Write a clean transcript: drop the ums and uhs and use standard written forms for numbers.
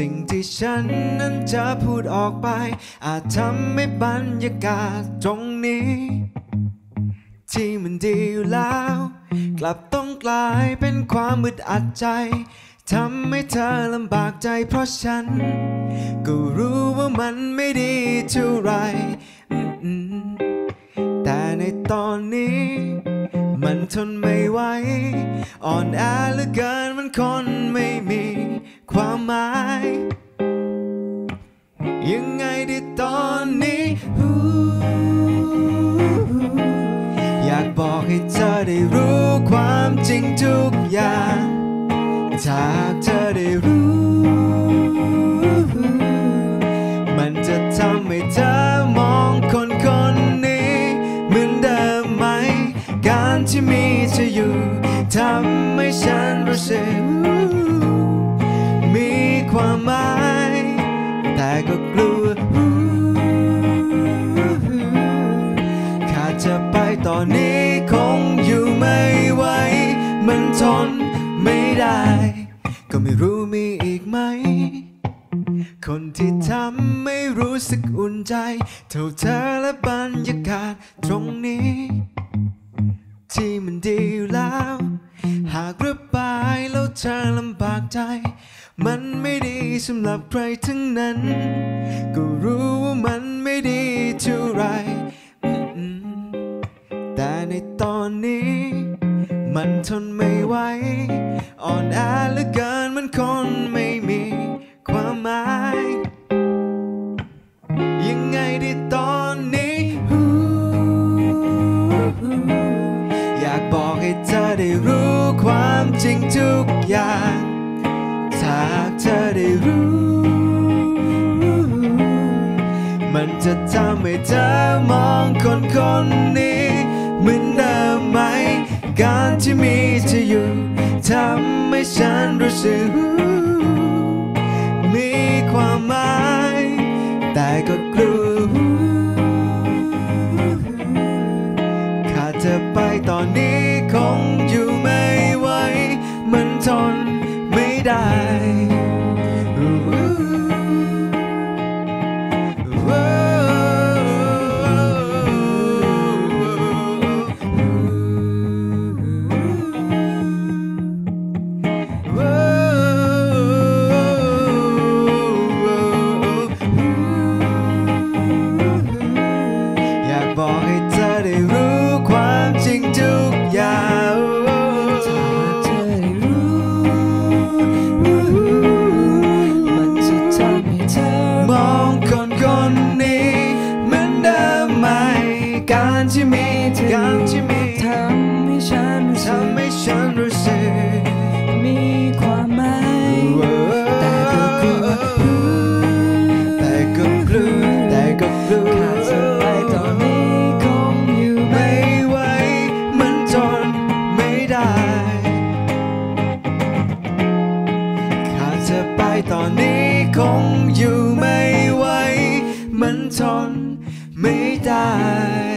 สิ่งที่ฉันนั้นจะพูดออกไปอาจทำให้บรรยากาศตรงนี้ที่มันดีอยู่แล้วกลับต้องกลายเป็นความอึดอัดใจทำให้เธอลำบากใจเพราะฉันก็รู้ว่ามันไม่ดีเท่าไรแต่ในตอนนี้มันทนไม่ไหวอ่อนแอเหลือเกินมันคนไม่มีความหมายยังไงดีตอนนี้อยากบอกให้เธอได้รู้ความจริงทุกอย่างถ้าเธอได้รู้มันจะทำให้เธอมองคนคนนี้เหมือนเดิมไหมการที่มีเธออยู่ทำให้ฉันรู้สึกมีความหมายแต่ก็กลัวขาดจะไปตอนนี้คงอยู่ไม่ไหวมันทนไม่ได้ก็ไม่รู้มีอีกไหมคนที่ทำไม่รู้สึกอุ่นใจเท่าเธอและบรรยากาศตรงนี้ที่มันดีอยู่แล้วหากระบายแล้วเธอลำบากใจมันไม่ดีสำหรับใครทั้งนั้นก็รู้ว่ามันไม่ดีเท่าไรแต่ในตอนนี้มันทนไม่ไหวอ่อนแอเหลือเกินมันคนไม่มีความหมายยังไงดีตอนนี้อยากบอกให้เธอได้รู้ความจริงทุกอย่างถ้าเธอได้รู้มันจะทำให้เธอมองคนคนนี้เหมือนเดิมไหมการที่มีเธออยู่ทำให้ฉันรู้สึกมีความหมายแต่ก็กลัวขาดเธอไปตอนนี้คงอยู่ไม่ไหวมันทนไม่ได้บอกให้เธอได้รู้ความจริงทุกอย่างถ้าเธอได้รู้มันจะทำให้เธอมองคนคนนี้เหมือนเดิมไหมการที่มีเธอทำให้ฉันรู้สึกมีความหมายแต่ก็กลัวขาดเธอไปตอนนี้ไปตอนนี้คงอยู่ไม่ไหวมันทนไม่ได้